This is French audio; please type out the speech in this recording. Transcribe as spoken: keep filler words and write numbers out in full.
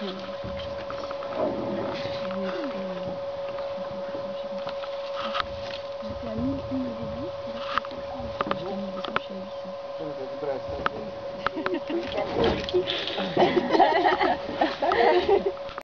J'étais à mille une au début, et là j'étais à mille deux cents, je suis à huit cents.